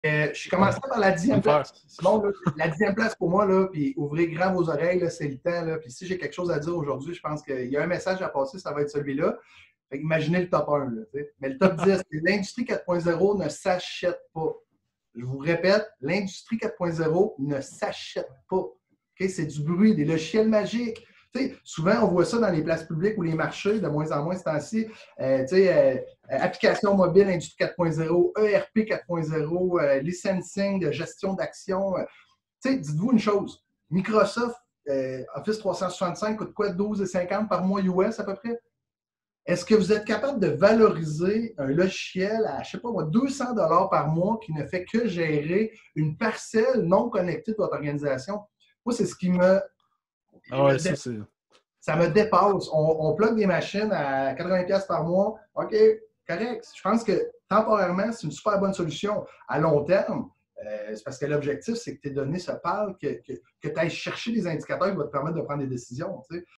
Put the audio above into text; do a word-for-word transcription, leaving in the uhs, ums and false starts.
Euh, je Ouais. commencerai par la dixième Faire. place. Simon, là, la dixième place pour moi, là, puis ouvrez grand vos oreilles, c'est le temps. Là, puis si j'ai quelque chose à dire aujourd'hui, je pense qu'il y a un message à passer, ça va être celui-là. Fait que imaginez le top un. Là, mais le top dix, l'industrie quatre point zéro ne s'achète pas. Je vous répète, l'industrie quatre point zéro ne s'achète pas. Okay? C'est du bruit, des logiciels magiques. T'sais, souvent, on voit ça dans les places publiques ou les marchés, de moins en moins ce temps-ci. Euh, euh, application mobile, industrie quatre point zéro, E R P quatre point zéro, euh, licensing, de gestion d'actions. Euh, dites-vous une chose, Microsoft euh, Office trois cent soixante-cinq coûte quoi? douze virgule cinquante par mois U S à peu près? Est-ce que vous êtes capable de valoriser un logiciel à, je ne sais pas moi, deux cents dollars par mois qui ne fait que gérer une parcelle non connectée de votre organisation? Moi, c'est ce qui me, Ah me ouais, ça, c'est. ça me dépasse. On, on plug des machines à quatre-vingts dollars par mois. OK, correct. Je pense que temporairement, c'est une super bonne solution. À long terme, euh, c'est parce que l'objectif, c'est que tes données se parlent, que, que, que tu ailles chercher des indicateurs qui vont te permettre de prendre des décisions. Tu sais.